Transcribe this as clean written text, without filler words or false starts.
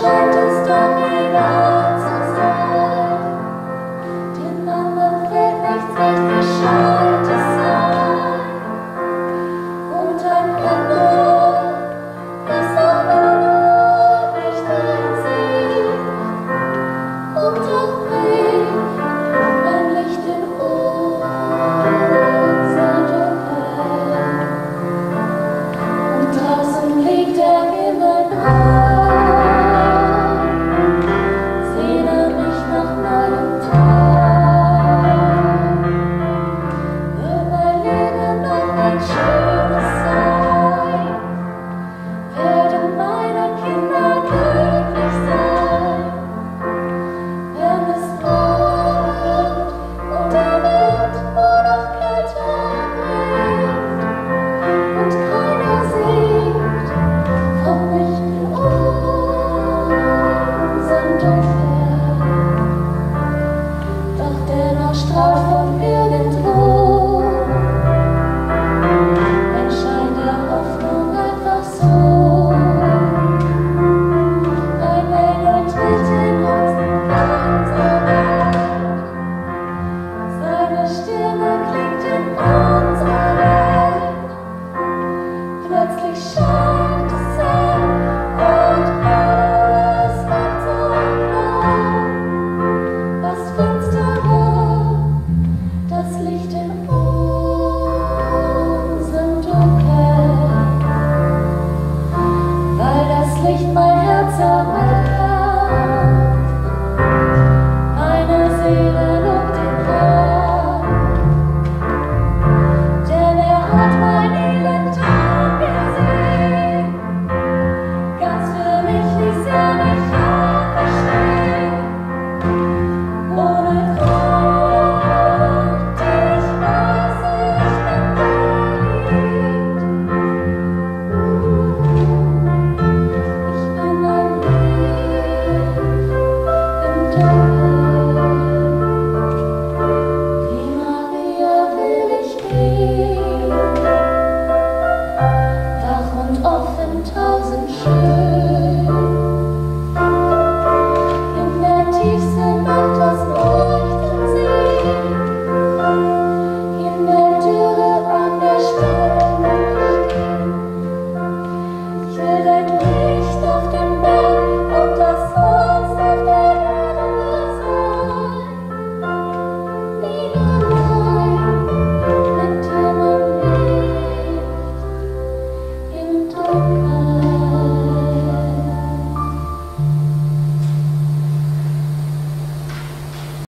scheint es doch egal zu sein. Den anderen fällt nichts recht, wie scheint es sein. Und ein Himmel ist aber nur nicht einsehen. Und auch mich ein Licht in unser Dunkel. Und draußen liegt der Himmel blau. Sehne mich nach neuem Tag. Wird mein Leben noch ein schönes sein? Werden meine Kinder glücklich sein? Wenn es bleibt und der Wind nur noch Kälte bringt und keiner singt vom Licht in unserem Dunkel, doch dennoch strahlt von irgendwo ein Schein der Hoffnung einfach so. Ein Engel tritt in unser Land. Seine Stimme klingt in unserer Welt. Plötzlich scheint es hell und alles wird so klar. Was finster war, das Licht in unserem Dunkel, weil das Licht mein Herz erweckt.